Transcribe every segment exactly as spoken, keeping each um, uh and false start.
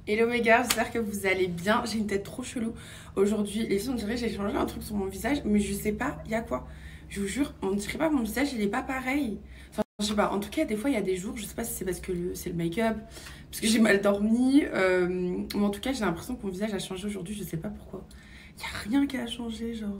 Hello mes gars, j'espère que vous allez bien. J'ai une tête trop chelou aujourd'hui. Les filles, on dirait que j'ai changé un truc sur mon visage, mais je sais pas, il y a quoi. Je vous jure, on dirait pas mon visage, il est pas pareil. Enfin, je sais pas, en tout cas, des fois, il y a des jours, je sais pas si c'est parce que le- c'est le make-up, parce que j'ai mal dormi, euh, mais en tout cas, j'ai l'impression que mon visage a changé aujourd'hui, je sais pas pourquoi. Il y a rien qui a changé, genre.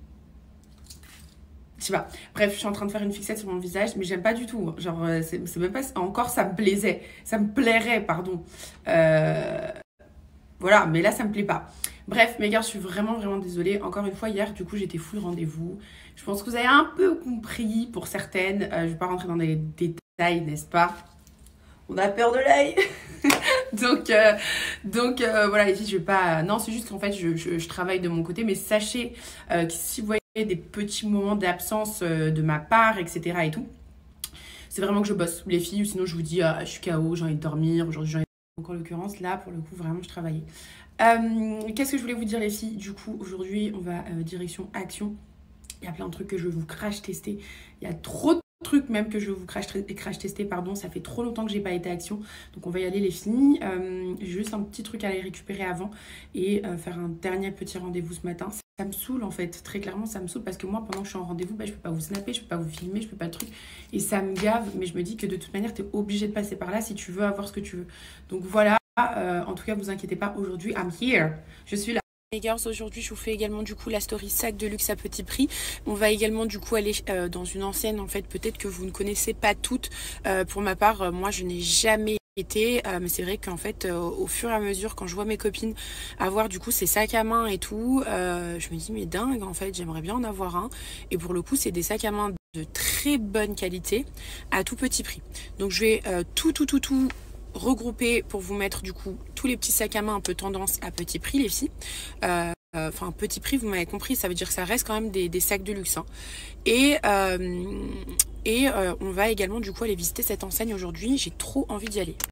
Je sais pas. Bref, je suis en train de faire une fixette sur mon visage, mais j'aime pas du tout. Genre, euh, c'est c'est même pas. Encore, ça me plaisait. Ça me plairait, pardon. Euh, Voilà, mais là, ça me plaît pas. Bref, mes gars, je suis vraiment, vraiment désolée. Encore une fois, hier, du coup, j'étais full rendez-vous. Je pense que vous avez un peu compris pour certaines. Euh, je vais pas rentrer dans des détails, n'est-ce pas? On a peur de l'œil. donc, euh, donc euh, voilà, les filles, je vais pas. Non, c'est juste qu'en fait, je, je, je travaille de mon côté. Mais sachez euh, que si vous voyez des petits moments d'absence euh, de ma part, et cetera et tout, c'est vraiment que je bosse, les filles. Ou sinon, je vous dis, ah, je suis K O, j'ai envie de dormir. Aujourd'hui, j'ai envie de... Donc, en l'occurrence, là, pour le coup, vraiment, je travaillais. Euh, Qu'est-ce que je voulais vous dire, les filles? Du coup, aujourd'hui, on va euh, direction action. Il y a plein de trucs que je vais vous crash tester. Il y a trop de trucs même que je vais vous crash, crash tester, pardon. Ça fait trop longtemps que j'ai pas été à action. Donc on va y aller, les filles. Euh, j'ai juste un petit truc à aller récupérer avant et euh, faire un dernier petit rendez-vous ce matin. Ça, ça me saoule en fait, très clairement ça me saoule parce que moi pendant que je suis en rendez-vous, bah, je peux pas vous snapper, je peux pas vous filmer, je peux pas de trucs. Et ça me gave, mais je me dis que de toute manière, tu es obligé de passer par là si tu veux avoir ce que tu veux. Donc voilà, euh, en tout cas, vous inquiétez pas, aujourd'hui, I'm here. Je suis là. Les gars, aujourd'hui je vous fais également du coup la story sac de luxe à petit prix. On va également du coup aller euh, dans une enseigne en fait, peut-être que vous ne connaissez pas toutes. Euh, pour ma part, euh, moi je n'ai jamais été, euh, mais c'est vrai qu'en fait euh, au fur et à mesure quand je vois mes copines avoir du coup ces sacs à main et tout, euh, je me dis mais dingue en fait, j'aimerais bien en avoir un. Et pour le coup c'est des sacs à main de très bonne qualité à tout petit prix. Donc je vais euh, tout tout tout tout regrouper pour vous mettre du coup tous les petits sacs à main un peu tendance à petit prix, les filles. Euh, Enfin, petit prix, vous m'avez compris, ça veut dire que ça reste quand même des, des sacs de luxe. Hein. Et, euh, et euh, on va également du coup aller visiter cette enseigne aujourd'hui. J'ai trop envie d'y aller.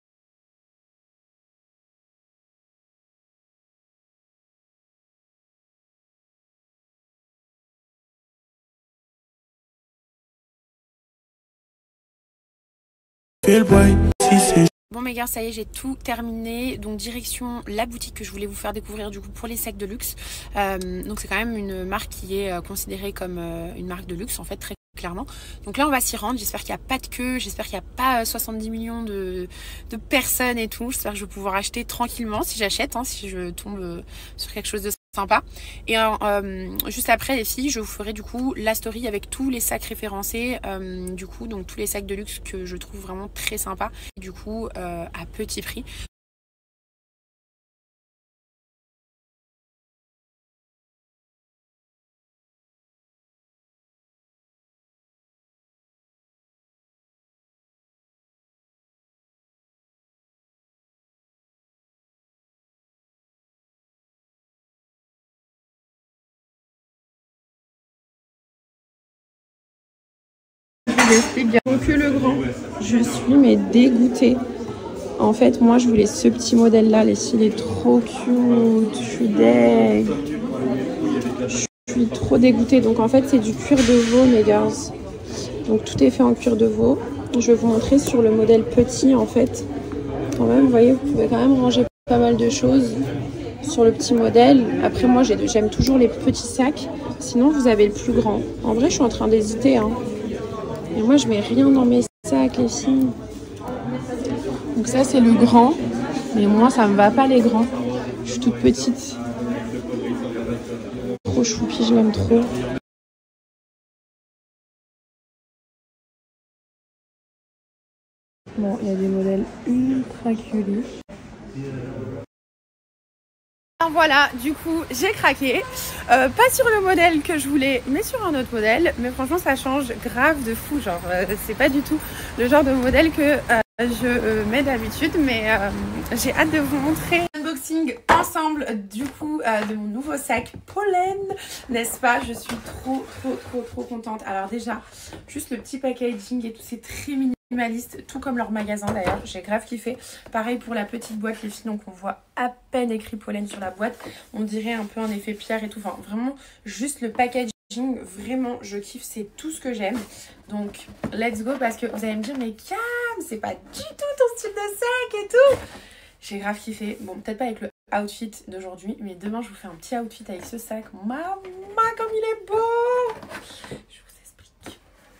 Bon mes gars, ça y est, j'ai tout terminé. Donc direction la boutique que je voulais vous faire découvrir du coup pour les sacs de luxe. Euh, donc c'est quand même une marque qui est euh, considérée comme euh, une marque de luxe en fait, très clairement. Donc là on va s'y rendre. J'espère qu'il n'y a pas de queue, j'espère qu'il n'y a pas soixante-dix millions de, de personnes et tout. J'espère que je vais pouvoir acheter tranquillement si j'achète, hein, si je tombe euh, sur quelque chose de sympa. Et euh, juste après les filles, je vous ferai du coup la story avec tous les sacs référencés, euh, du coup donc tous les sacs de luxe que je trouve vraiment très sympa, du coup euh, à petit prix. Que le grand, je suis mais dégoûtée. En fait, moi je voulais ce petit modèle là, les filles, il est trop cute. Je suis deg. Je suis trop dégoûtée. Donc en fait, c'est du cuir de veau, mes gars. Donc tout est fait en cuir de veau. Je vais vous montrer sur le modèle petit en fait. Quand même, vous voyez, vous pouvez quand même ranger pas mal de choses sur le petit modèle. Après, moi j'aime toujours les petits sacs. Sinon, vous avez le plus grand. En vrai, je suis en train d'hésiter. Hein. Et moi, je mets rien dans mes sacs, les filles. Donc ça, c'est le grand. Mais moi, ça me va pas, les grands. Je suis toute petite. Trop choupi, je l'aime trop. Bon, il y a des modèles ultra culés. Voilà, du coup j'ai craqué, euh, pas sur le modèle que je voulais mais sur un autre modèle, mais franchement ça change grave de fou, genre euh, c'est pas du tout le genre de modèle que euh, je euh, mets d'habitude, mais euh, j'ai hâte de vous montrer unboxing ensemble du coup euh, de mon nouveau sac Pollen, n'est-ce pas? Je suis trop trop trop trop contente. Alors déjà juste le petit packaging et tout, c'est très mignon, minimaliste, tout comme leur magasin d'ailleurs, j'ai grave kiffé. Pareil pour la petite boîte, les filles, donc on voit à peine écrit Pollen sur la boîte, on dirait un peu un effet pierre et tout, enfin vraiment juste le packaging, vraiment je kiffe, c'est tout ce que j'aime. Donc let's go, parce que vous allez me dire mais Cam, c'est pas du tout ton style de sac et tout. J'ai grave kiffé. Bon, peut-être pas avec le outfit d'aujourd'hui, mais demain je vous fais un petit outfit avec ce sac. Maman, comme il est beau! Je vous explique.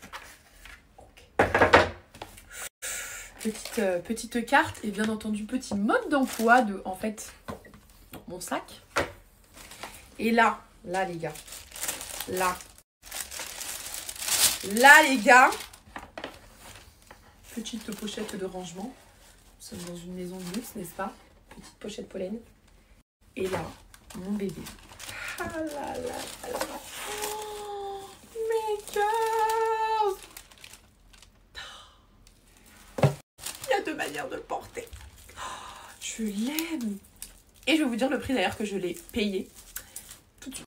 Okay. Petite, euh, petite carte et bien entendu petit mode d'emploi de, en fait, mon sac. Et là, là les gars, là, là les gars, petite pochette de rangement. Nous sommes dans une maison de luxe, n'est-ce pas? Petite pochette pollen. Et là, mon bébé. Ah là là là là. Oh, mes girls. Il y a deux manières de le porter. Oh, je l'aime. Et je vais vous dire le prix d'ailleurs que je l'ai payé. Tout de suite.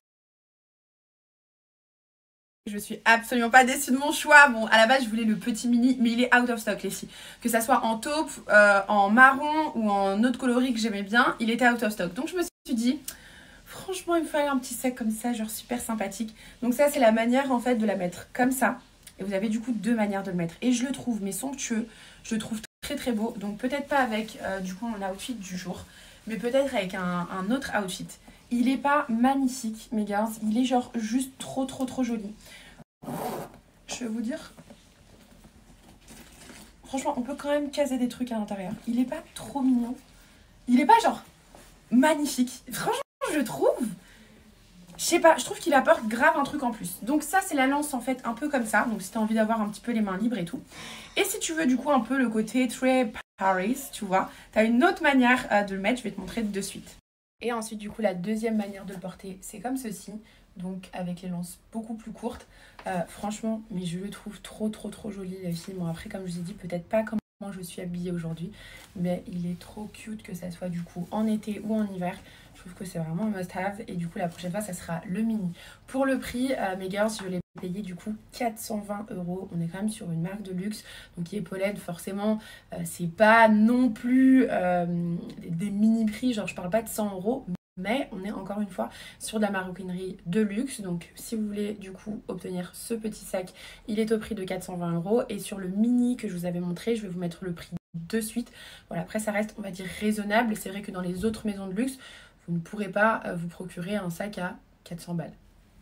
Je suis absolument pas déçue de mon choix. Bon, à la base, je voulais le petit mini, mais il est out of stock, les filles. Que ça soit en taupe, euh, en marron ou en autre coloris que j'aimais bien, il était out of stock. Donc, je me suis dit, franchement, il me fallait un petit sac comme ça, genre super sympathique. Donc, ça, c'est la manière, en fait, de la mettre comme ça. Et vous avez du coup deux manières de le mettre. Et je le trouve, mais somptueux. Je le trouve très, très beau. Donc, peut-être pas avec, euh, du coup, mon outfit du jour, mais peut-être avec un, un autre outfit. Il est pas magnifique, mes gars. Il est genre juste trop, trop, trop joli. Je vais vous dire... Franchement, on peut quand même caser des trucs à l'intérieur. Il est pas trop mignon. Il est pas genre magnifique. Franchement, je trouve... Je sais pas, je trouve qu'il apporte grave un truc en plus. Donc ça, c'est la lance en fait un peu comme ça. Donc si tu as envie d'avoir un petit peu les mains libres et tout. Et si tu veux du coup un peu le côté très Paris, tu vois, tu as une autre manière euh, de le mettre. Je vais te montrer de suite. Et ensuite du coup, la deuxième manière de le porter, c'est comme ceci. Donc avec les lances beaucoup plus courtes. Euh, franchement, mais je le trouve trop trop trop joli les filles. Bon après, comme je vous ai dit, peut-être pas comme je suis habillée aujourd'hui. Mais il est trop cute que ça soit du coup en été ou en hiver. Je trouve que c'est vraiment un must-have. Et du coup, la prochaine fois, ça sera le mini. Pour le prix, euh, mes girls, je l'ai payé du coup quatre cent vingt euros. On est quand même sur une marque de luxe. Donc, qui est Pollen, forcément, euh, c'est pas non plus euh, des mini-prix. Genre, je parle pas de cent euros. Mais on est encore une fois sur de la maroquinerie de luxe. Donc, si vous voulez du coup obtenir ce petit sac, il est au prix de quatre cent vingt euros. Et sur le mini que je vous avais montré, je vais vous mettre le prix de suite. Voilà, après, ça reste, on va dire, raisonnable. Et c'est vrai que dans les autres maisons de luxe, vous ne pourrez pas vous procurer un sac à quatre cents balles.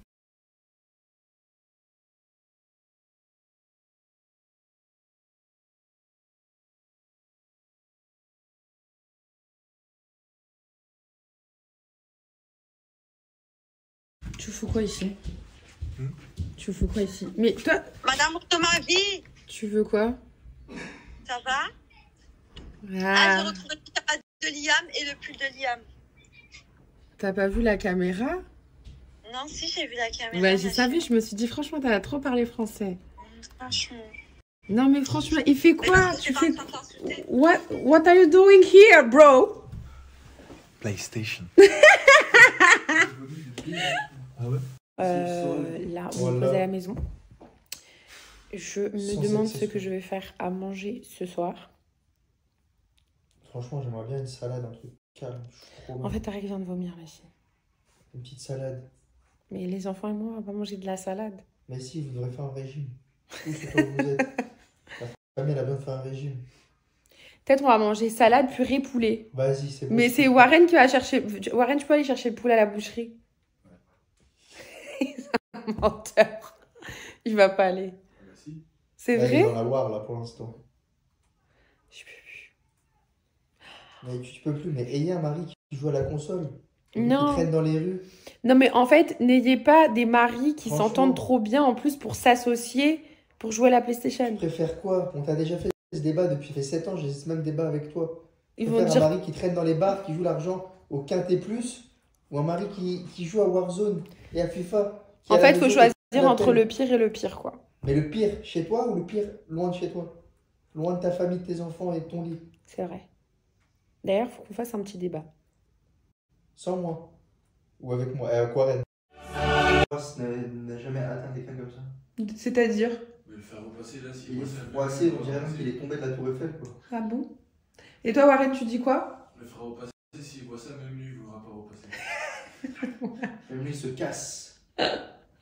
Tu fous quoi ici? hmm Tu fous quoi ici? Mais toi... Madame de ma vie. Tu veux quoi? Ça va? Ah, ah j'ai retrouvé le tabac de Liam et le pull de Liam. T'as pas vu la caméra? Non, si, j'ai vu la caméra. Ouais, j'ai savais, je me suis dit, franchement, t'as trop parlé français. Franchement. Non, mais franchement, il fait quoi? Tu fais... What, what are you doing here, bro? PlayStation. Ah ouais? Euh, là, on est posé à la maison. Je me demande ce que je vais faire à manger ce soir. Franchement, j'aimerais bien une salade, un truc calme. En fait, Tarek vient de vomir, là, ici. Une petite salade. Mais les enfants et moi, on va pas manger de la salade. Mais si, vous devrez faire un régime. Où c'est toi vous êtes? La famille, elle a besoin de faire un régime. Peut-être on va manger salade, purée, poulet. Vas-y, c'est bon. Mais c'est Warren qui va chercher... Warren, tu peux aller chercher le poulet à la boucherie? Ouais. C'est un menteur. Il va pas aller. Ah, si. C'est vrai? Il est dans la Loire, là, pour l'instant. Je peux plus. Mais tu, tu peux plus. Mais ayez un mari qui joue à la console. Non. Qui traîne dans les rues. Non, mais en fait, n'ayez pas des maris qui s'entendent trop bien en plus pour s'associer pour jouer à la PlayStation. Tu préfères quoi? On t'a déjà fait ce débat depuis fait sept ans, j'ai ce même débat avec toi. Tu Ils préfères vont dire... un mari qui traîne dans les bars, qui joue l'argent au Quintet Plus, ou un mari qui, qui joue à Warzone et à FIFA? En fait, il faut choisir entre le pire et le pire, quoi. Mais le pire chez toi ou le pire loin de chez toi? Loin de ta famille, de tes enfants et de ton lit? C'est vrai. D'ailleurs, il faut qu'on fasse un petit débat. Sans moi? Ou avec moi? Euh, Aquarelle. N'a jamais atteint quelqu'un comme ça. C'est-à-dire? Mais le faire repasser là, si il est froissé, on dirait même qu'il est tombé de la Tour Eiffel, quoi. Ah bon? Et toi, Warren, tu dis quoi? Le faire repasser, s'il voit ça, même lui, il ne voudra pas repasser. Même lui, il se casse.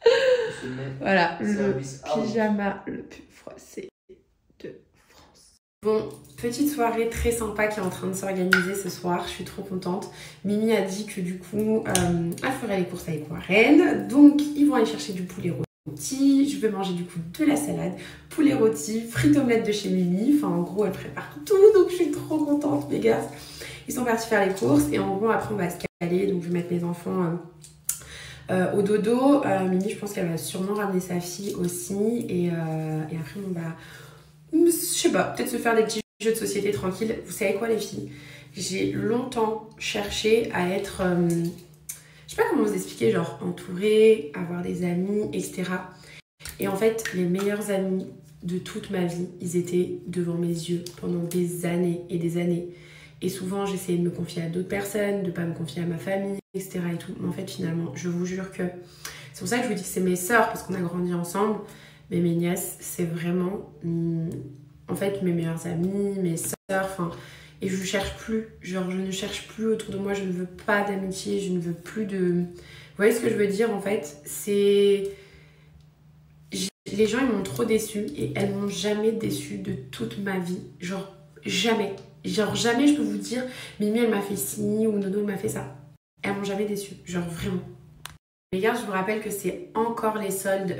Voilà, le pyjama le plus froissé. Bon, petite soirée très sympa qui est en train de s'organiser ce soir, je suis trop contente. Mimi a dit que du coup, euh, elle ferait les courses avec Warren, donc ils vont aller chercher du poulet rôti, je vais manger du coup de la salade, poulet rôti, frites omelettes de chez Mimi, enfin en gros elle prépare tout, donc je suis trop contente mes gars. Ils sont partis faire les courses et en gros après on va se caler, donc je vais mettre mes enfants euh, euh, au dodo. Euh, Mimi je pense qu'elle va sûrement ramener sa fille aussi et, euh, et après on va... Je sais pas, peut-être se faire des petits jeux de société tranquilles. Vous savez quoi les filles? J'ai longtemps cherché à être, euh, je sais pas comment vous expliquer, genre entourée, avoir des amis, et cetera. Et en fait, les meilleurs amis de toute ma vie, ils étaient devant mes yeux pendant des années et des années. Et souvent, j'essayais de me confier à d'autres personnes, de pas me confier à ma famille, et cetera. Et tout. Mais en fait, finalement, je vous jure que... C'est pour ça que je vous dis que c'est mes sœurs, parce qu'on a grandi ensemble. Mais mes nièces, c'est vraiment, hum, en fait, mes meilleures amies, mes sœurs, enfin, et je ne cherche plus, genre, je ne cherche plus autour de moi, je ne veux pas d'amitié, je ne veux plus de... Vous voyez ce que je veux dire, en fait? C'est... Les gens, ils m'ont trop déçue, et elles m'ont jamais déçue de toute ma vie, genre, jamais. Genre, jamais je peux vous dire, Mimi, elle m'a fait ci, ou Nono, elle m'a fait ça. Elles m'ont jamais déçue, genre, vraiment. Les gars, je vous rappelle que c'est encore les soldes.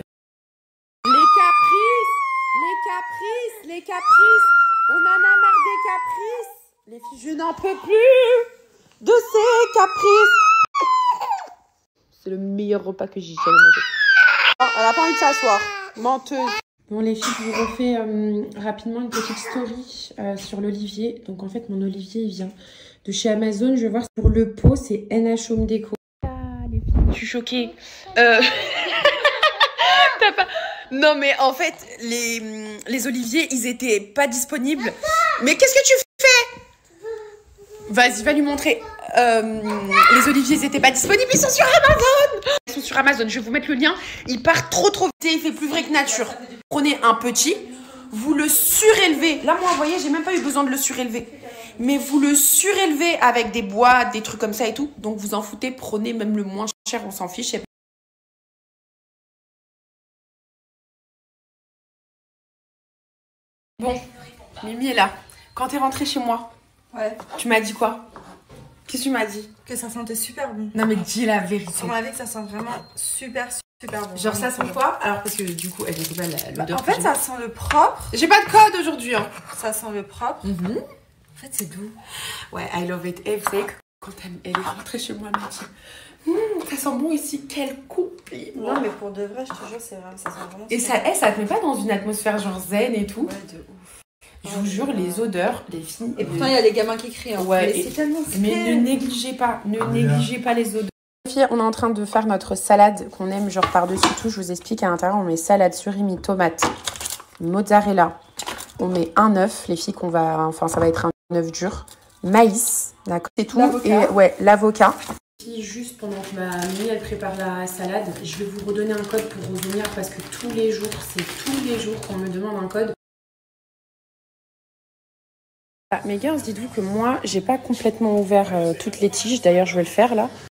Les caprices, les caprices, on en a marre des caprices. Les filles, je n'en peux plus de ces caprices. C'est le meilleur repas que j'ai jamais mangé. Oh, elle n'a pas envie de s'asseoir, menteuse. Bon les filles, je vous refais euh, rapidement une petite story euh, sur l'olivier. Donc en fait, mon olivier, il vient de chez Amazon. Je vais voir pour le pot, c'est N H Home Déco. Ah, les filles, je suis choquée. Euh... T'as pas... Non mais en fait, les, les oliviers, ils étaient pas disponibles. Mais qu'est-ce que tu fais? Vas-y, va lui montrer. Euh, les oliviers, ils étaient pas disponibles, ils sont sur Amazon. Ils sont sur Amazon, je vais vous mettre le lien. Ils partent trop trop vite, il fait plus vrai que nature. Prenez un petit, vous le surélevez. Là, moi, vous voyez, j'ai même pas eu besoin de le surélever. Mais vous le surélevez avec des boîtes, des trucs comme ça et tout. Donc vous en foutez, prenez même le moins cher, on s'en fiche. Bon, Mimi est là. Quand t'es rentrée chez moi, ouais. Tu m'as dit quoi? Qu'est-ce que tu m'as dit? Que ça sentait super bon. Non mais dis la vérité. On m'a dit que ça sent vraiment super super bon. Genre ça sent quoi? Alors parce que du coup, elle était pas l'odeur. Bah, en fait, ça sent le propre. J'ai pas de code aujourd'hui. Hein. Ça sent le propre. Mm-hmm. En fait, c'est doux. Ouais, I love it. Et vous savez que quand elle, elle est rentrée chez moi, elle m'a dit mmm, ça sent bon ici, quel compliment. Non mais pour de vrai, je te jure, c'est vrai, ça sent vraiment. Et ça, hey, ça te met pas dans une atmosphère genre zen et tout? Ouais, de ouf. Je vous jure, les odeurs, les filles. Et pourtant, il y a les gamins qui crient. Hein. Ouais, mais et... c'est tellement Mais ne négligez pas, ne négligez pas les odeurs. Filles, on est en train de faire notre salade qu'on aime, genre par-dessus tout. Je vous explique, à l'intérieur, on met salade, surimi, tomate, mozzarella. On met un œuf, les filles, qu'on va. Enfin, ça va être un œuf dur. Maïs, d'accord, c'est tout. Et ouais, l'avocat. Juste pendant que ma Mimi elle prépare la salade, je vais vous redonner un code pour revenir parce que tous les jours, c'est tous les jours qu'on me demande un code. Ah, mes girls, dites-vous que moi, j'ai pas complètement ouvert euh, toutes les tiges. D'ailleurs, je vais le faire là.